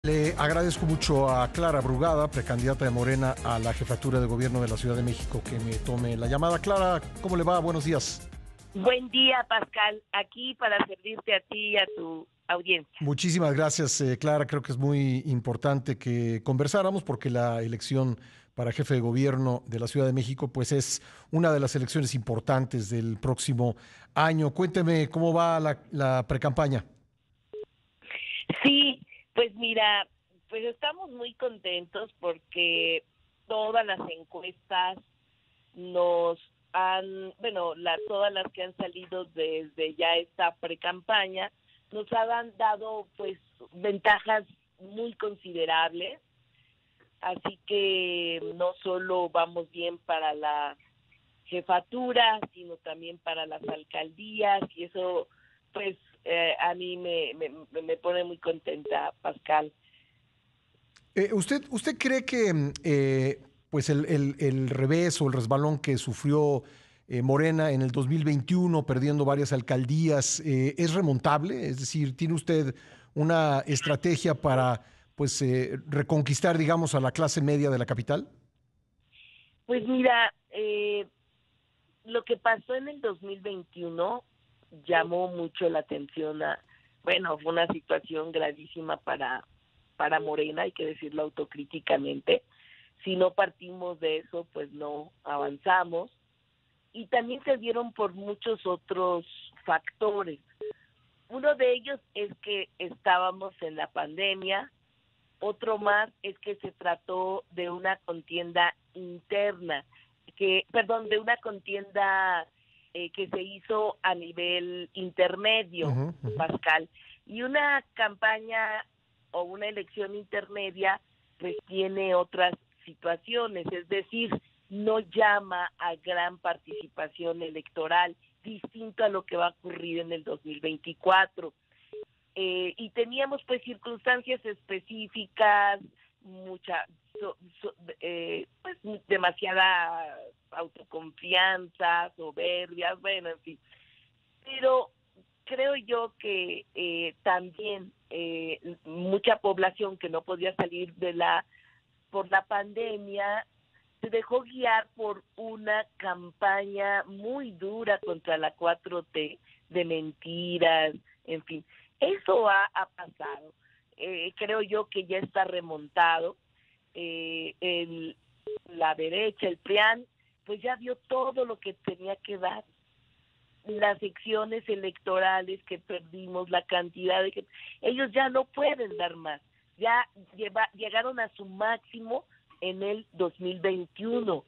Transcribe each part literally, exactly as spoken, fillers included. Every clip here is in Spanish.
Le agradezco mucho a Clara Brugada, precandidata de Morena a la jefatura de gobierno de la Ciudad de México, que me tome la llamada. Clara, ¿cómo le va? Buenos días. Buen día, Pascal. Aquí para servirte a ti y a tu audiencia. Muchísimas gracias, eh, Clara. Creo que es muy importante que conversáramos porque la elección para jefe de gobierno de la Ciudad de México, pues es una de las elecciones importantes del próximo año. Cuénteme cómo va la, la precampaña. Sí, pues mira, pues estamos muy contentos porque todas las encuestas nos han, bueno, la, todas las que han salido desde ya esta precampaña, nos han dado pues ventajas muy considerables, así que no solo vamos bien para la jefatura, sino también para las alcaldías, y eso pues eh, a mí me, me, me pone muy contenta, Pascal. Eh, ¿usted, ¿Usted cree que mm, eh, pues el, el- el revés o el resbalón que sufrió eh, Morena en el dos mil veintiuno, perdiendo varias alcaldías, eh, es remontable? Es decir, ¿tiene usted una estrategia para pues eh, reconquistar, digamos, a la clase media de la capital? Pues mira, eh, lo que pasó en el dos mil veintiuno llamó mucho la atención a, bueno, fue una situación gravísima para, para Morena, hay que decirlo autocríticamente. Si no partimos de eso, pues no avanzamos. Y también se dieron por muchos otros factores. Uno de ellos es que estábamos en la pandemia, otro más es que se trató de una contienda interna, que, perdón, de una contienda eh, que se hizo a nivel intermedio, Ujú, ujú. Pascal, y una campaña o una elección intermedia pues tiene otras situaciones, es decir, no llama a gran participación electoral, distinto a lo que va a ocurrir en el dos mil veinticuatro. Eh, y teníamos pues circunstancias específicas, mucha, so, so, eh, pues demasiada autoconfianza, soberbias, bueno, en fin. Pero creo yo que eh, también eh, mucha población que no podía salir de la por la pandemia se dejó guiar por una campaña muy dura contra la cuatro T, de mentiras, en fin. Eso ha, ha pasado. Eh, creo yo que ya está remontado. Eh, el, la derecha, el PRIAN, pues ya dio todo lo que tenía que dar. Las secciones electorales que perdimos, la cantidad de que ellos ya no pueden dar más. Ya lleva, llegaron a su máximo en el dos mil veintiuno.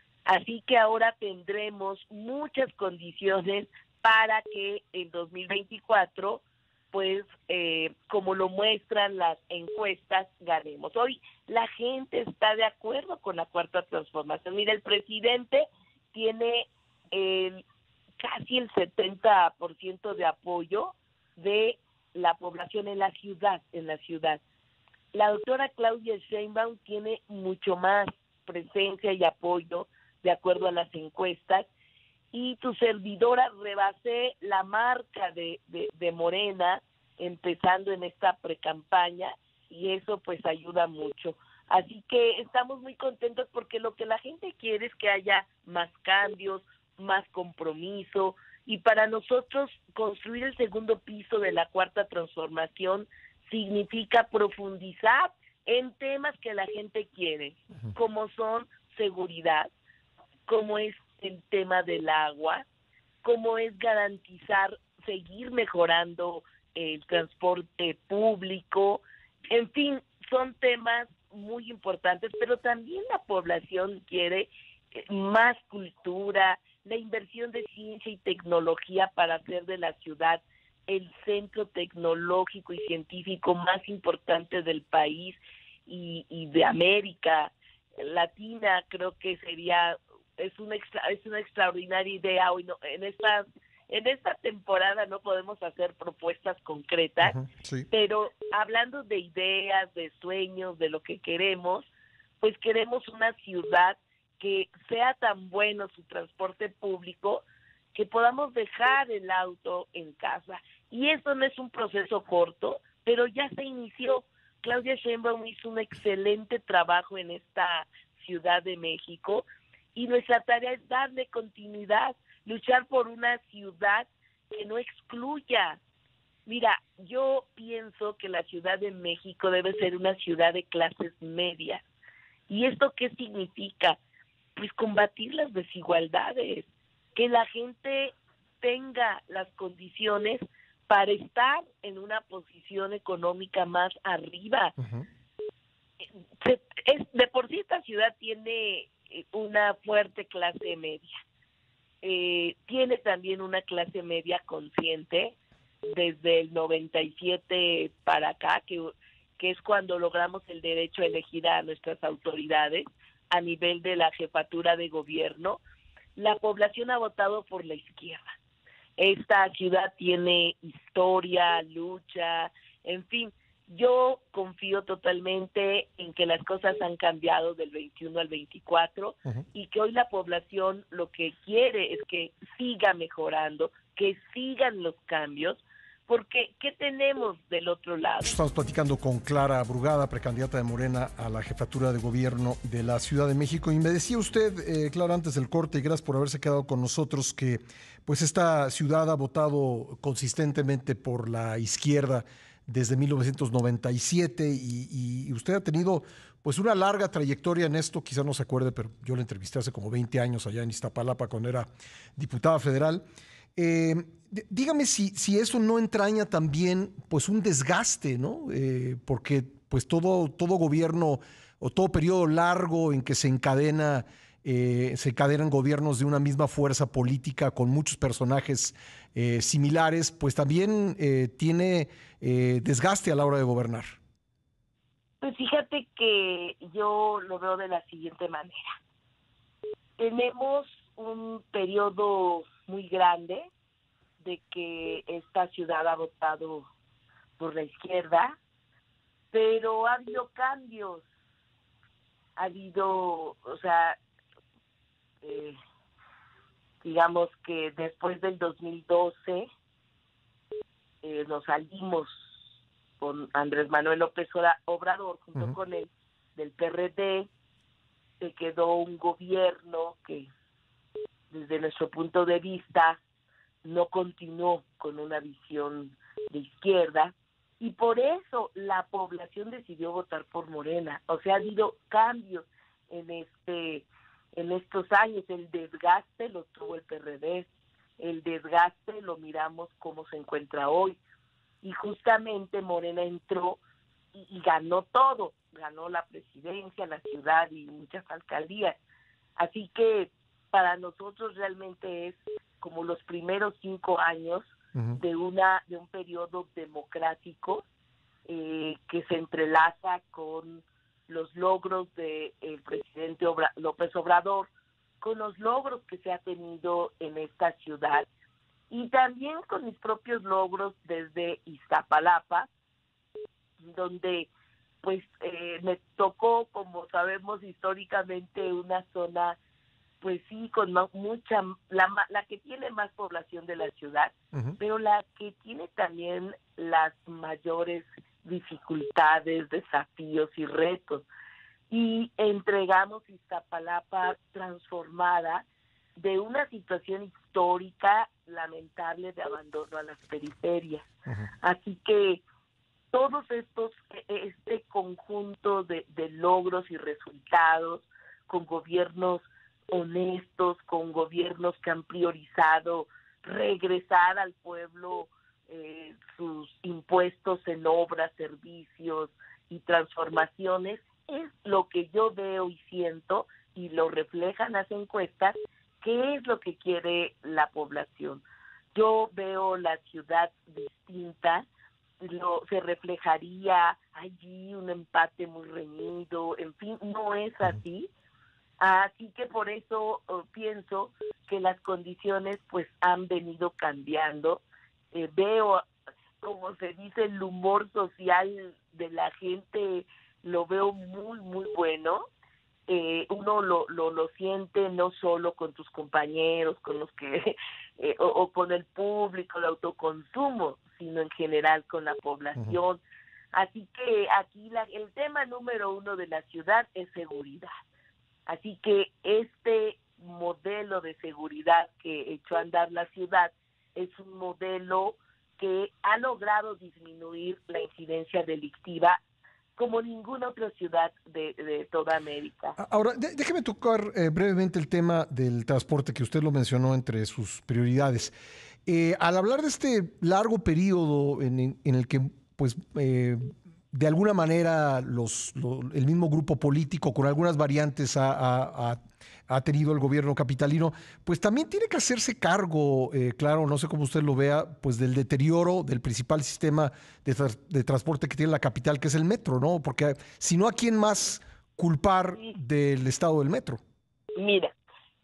Así que ahora tendremos muchas condiciones para que en dos mil veinticuatro, pues eh, como lo muestran las encuestas, ganemos. Hoy la gente está de acuerdo con la cuarta transformación. Mira, el presidente tiene el, casi el setenta por ciento de apoyo de la población en la ciudad, en la ciudad. La doctora Claudia Sheinbaum tiene mucho más presencia y apoyo de acuerdo a las encuestas, y tu servidora rebasé la marca de, de, de Morena empezando en esta precampaña, y eso pues ayuda mucho. Así que estamos muy contentos porque lo que la gente quiere es que haya más cambios, más compromiso, y para nosotros construir el segundo piso de la cuarta transformación significa profundizar en temas que la gente quiere, como son seguridad, como es el tema del agua, como es garantizar, seguir mejorando el transporte público, en fin, son temas muy importantes, pero también la población quiere eh, más cultura, la inversión de ciencia y tecnología para hacer de la ciudad el centro tecnológico y científico más importante del país y, y de América Latina. Creo que sería es una extra, es una extraordinaria idea. Hoy no, en esta en esta temporada no podemos hacer propuestas concretas, Ujú, sí. pero hablando de ideas, de sueños, de lo que queremos, pues queremos una ciudad que sea tan bueno su transporte público que podamos dejar el auto en casa. Y eso no es un proceso corto, pero ya se inició. Claudia Sheinbaum hizo un excelente trabajo en esta Ciudad de México y nuestra tarea es darle continuidad, luchar por una ciudad que no excluya. Mira, yo pienso que la Ciudad de México debe ser una ciudad de clases medias. ¿Y esto qué significa? Pues combatir las desigualdades, que la gente tenga las condiciones para estar en una posición económica más arriba. Uh-huh. Se, es, de por sí esta ciudad tiene una fuerte clase media. Eh, tiene también una clase media consciente desde el noventa y siete para acá, que, que es cuando logramos el derecho a elegir a nuestras autoridades a nivel de la jefatura de gobierno. La población ha votado por la izquierda. Esta ciudad tiene historia, lucha, en fin. Yo confío totalmente en que las cosas han cambiado del veintiuno al veinticuatro uh-huh. y que hoy la población lo que quiere es que siga mejorando, que sigan los cambios, porque ¿qué tenemos del otro lado? Estamos platicando con Clara Brugada, precandidata de Morena a la jefatura de gobierno de la Ciudad de México. Y me decía usted, eh, Clara, antes del corte, y gracias por haberse quedado con nosotros, que pues esta ciudad ha votado consistentemente por la izquierda desde mil novecientos noventa y siete y, y usted ha tenido pues una larga trayectoria en esto, quizás no se acuerde, pero yo la entrevisté hace como veinte años allá en Iztapalapa cuando era diputada federal. Eh, dígame si, si eso no entraña también pues un desgaste, ¿no? Eh, porque pues todo, todo gobierno o todo periodo largo en que se encadena eh, se encadenan gobiernos de una misma fuerza política con muchos personajes eh, similares, pues también eh, tiene eh, desgaste a la hora de gobernar. Pues fíjate que yo lo veo de la siguiente manera. Tenemos un periodo muy grande de que esta ciudad ha votado por la izquierda, pero ha habido cambios, ha habido, o sea, eh, digamos que después del dos mil doce eh, nos salimos con Andrés Manuel López Obrador, junto uh-huh. con él, del P R D, se quedó un gobierno que desde nuestro punto de vista no continuó con una visión de izquierda y por eso la población decidió votar por Morena. O sea, ha habido cambios en este en estos años. El desgaste lo tuvo el P R D, el desgaste lo miramos cómo se encuentra hoy y justamente Morena entró y, y ganó todo, ganó la presidencia, la ciudad y muchas alcaldías. Así que para nosotros realmente es como los primeros cinco años uh-huh. de una de un periodo democrático eh, que se entrelaza con los logros del de presidente Obra, López Obrador, con los logros que se ha tenido en esta ciudad y también con mis propios logros desde Iztapalapa, donde pues eh, me tocó, como sabemos históricamente, una zona pues sí, con mucha, la, la que tiene más población de la ciudad, uh-huh. pero la que tiene también las mayores dificultades, desafíos y retos. Y entregamos Iztapalapa transformada de una situación histórica lamentable de abandono a las periferias. Uh-huh. Así que todos estos, este conjunto de, de logros y resultados con gobiernos honestos, con gobiernos que han priorizado regresar al pueblo eh, sus impuestos en obras, servicios y transformaciones, es lo que yo veo y siento y lo reflejan las encuestas, qué es lo que quiere la población. Yo veo la ciudad distinta, lo, se reflejaría allí un empate muy reñido, en fin, no es así. Así que por eso uh, pienso que las condiciones pues han venido cambiando. Eh, veo, como se dice, el humor social de la gente, lo veo muy, muy bueno. Eh, uno lo, lo, lo siente no solo con tus compañeros, con los que eh, o, o con el público, el autoconsumo, sino en general con la población. Uh-huh. Así que aquí la, el tema número uno de la ciudad es seguridad. Así que este modelo de seguridad que echó a andar la ciudad es un modelo que ha logrado disminuir la incidencia delictiva como ninguna otra ciudad de, de toda América. Ahora, de, déjeme tocar eh, brevemente el tema del transporte, que usted lo mencionó entre sus prioridades. Eh, al hablar de este largo periodo en, en el que, pues, eh, de alguna manera los, lo, el mismo grupo político, con algunas variantes, ha, ha, ha, ha tenido el gobierno capitalino, pues también tiene que hacerse cargo, eh, claro, no sé cómo usted lo vea, pues del deterioro del principal sistema de, tra de transporte que tiene la capital, que es el metro, ¿no? Porque si no, ¿a quién más culpar Sí. del estado del metro? Mira,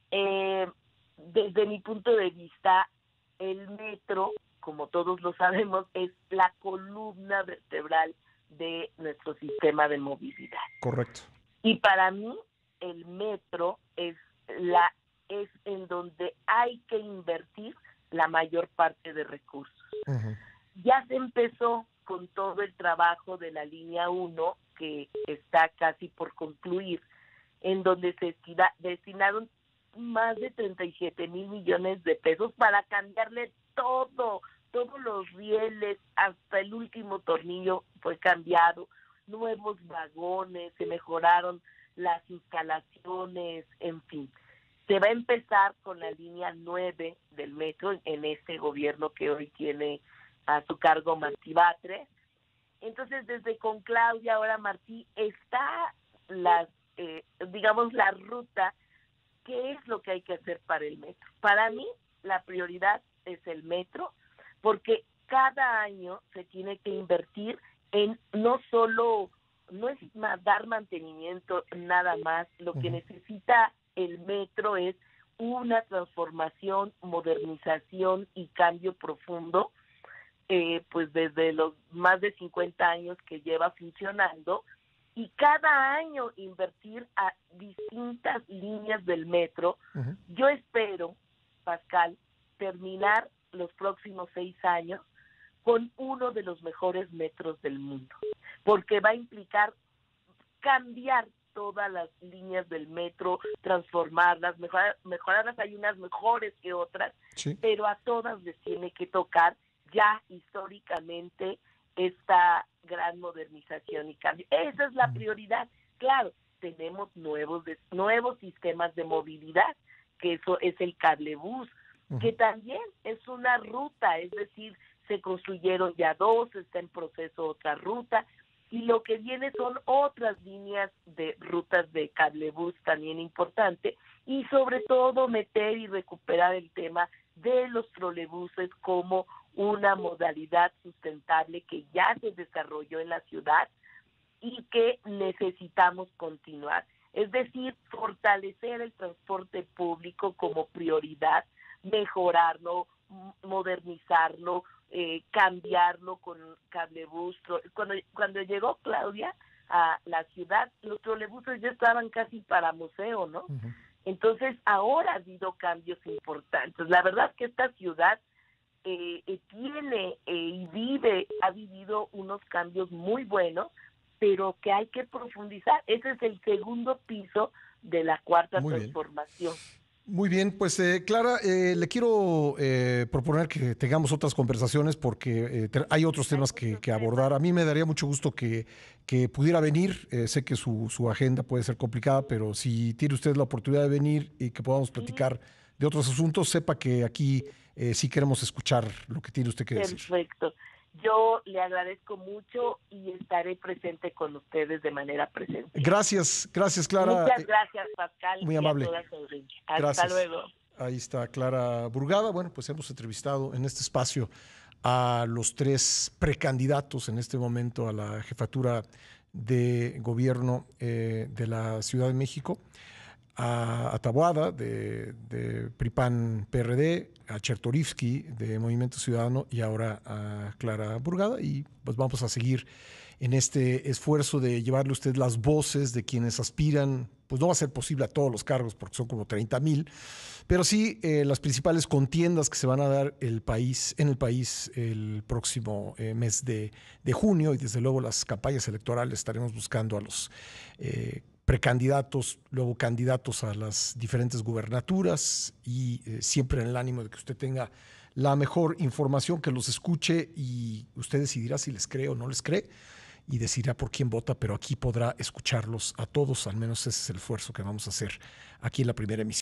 eh, desde mi punto de vista, el metro, como todos lo sabemos, es la columna vertebral de nuestro sistema de movilidad. Correcto. Y para mí el metro es la es en donde hay que invertir la mayor parte de recursos. Uh-huh. Ya se empezó con todo el trabajo de la línea uno, que está casi por concluir, en donde se destina, destinaron más de treinta y siete mil millones de pesos para cambiarle todo, todos los rieles, hasta el último tornillo fue cambiado, nuevos vagones, se mejoraron las instalaciones, en fin. Se va a empezar con la línea nueve del metro en este gobierno que hoy tiene a su cargo Martí Batres. Entonces, desde con Claudia, ahora Martí, está la, eh, digamos, la ruta. ¿Qué es lo que hay que hacer para el metro? Para mí, la prioridad es el metro, porque cada año se tiene que invertir en no solo, no es más dar mantenimiento nada más, lo que necesita el metro es una transformación, modernización y cambio profundo, eh, pues desde los más de cincuenta años que lleva funcionando, y cada año invertir a distintas líneas del metro. Uh-huh. Yo espero, Pascal, terminar los próximos seis años con uno de los mejores metros del mundo, porque va a implicar cambiar todas las líneas del metro, transformarlas, mejorar, mejorarlas, hay unas mejores que otras, sí. Pero a todas les tiene que tocar ya históricamente esta gran modernización y cambio. Esa es la prioridad. Claro, tenemos nuevos, nuevos sistemas de movilidad, que eso es el cablebús, uh-huh. que también es una ruta, es decir, se construyeron ya dos, está en proceso otra ruta, y lo que viene son otras líneas de rutas de cablebús también importante, y sobre todo meter y recuperar el tema de los trolebuses como una modalidad sustentable que ya se desarrolló en la ciudad y que necesitamos continuar. Es decir, fortalecer el transporte público como prioridad, mejorarlo, modernizarlo, eh, cambiarlo con cablebús. Cuando, cuando llegó Claudia a la ciudad, los trolebuses ya estaban casi para museo, ¿no? Uh-huh. Entonces, ahora ha habido cambios importantes. La verdad que esta ciudad eh, eh, tiene eh, y vive, ha vivido unos cambios muy buenos, pero que hay que profundizar. Ese es el segundo piso de la cuarta muy transformación. Bien. Muy bien, pues eh, Clara, eh, le quiero eh, proponer que tengamos otras conversaciones porque eh, te, hay otros temas que, que abordar. A mí me daría mucho gusto que, que pudiera venir. Eh, sé que su, su agenda puede ser complicada, pero si tiene usted la oportunidad de venir y que podamos platicar de otros asuntos, sepa que aquí eh, sí queremos escuchar lo que tiene usted que decir. Perfecto. Yo le agradezco mucho y estaré presente con ustedes de manera presente. Gracias, gracias Clara. Muchas gracias, Pascal. Muy amable. Y a toda su audiencia. Hasta gracias. luego. Ahí está Clara Burgada. Bueno, pues hemos entrevistado en este espacio a los tres precandidatos en este momento a la jefatura de gobierno eh, de la Ciudad de México. A, a Taboada de, de P R I P A N P R D, a Chertorivsky de Movimiento Ciudadano y ahora a Clara Burgada, y pues vamos a seguir en este esfuerzo de llevarle a usted las voces de quienes aspiran. Pues no va a ser posible a todos los cargos porque son como treinta mil, pero sí eh, las principales contiendas que se van a dar el país, en el país el próximo eh, mes de, de junio, y desde luego las campañas electorales estaremos buscando a los eh, precandidatos, luego candidatos a las diferentes gubernaturas, y eh, siempre en el ánimo de que usted tenga la mejor información, que los escuche y usted decidirá si les cree o no les cree y decidirá por quién vota, pero aquí podrá escucharlos a todos. Al menos ese es el esfuerzo que vamos a hacer aquí en la primera emisión.